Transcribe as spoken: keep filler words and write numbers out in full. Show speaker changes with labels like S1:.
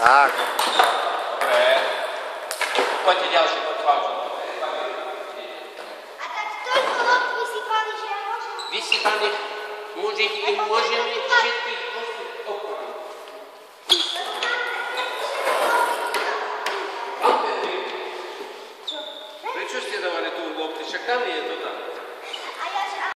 S1: Tak.
S2: Dobre. Poďte ďalšie, poďte ďalšie.
S3: A tak toľko lop vysypali, že ja môžem...
S1: Vysypaných môžete, môžeme všetkých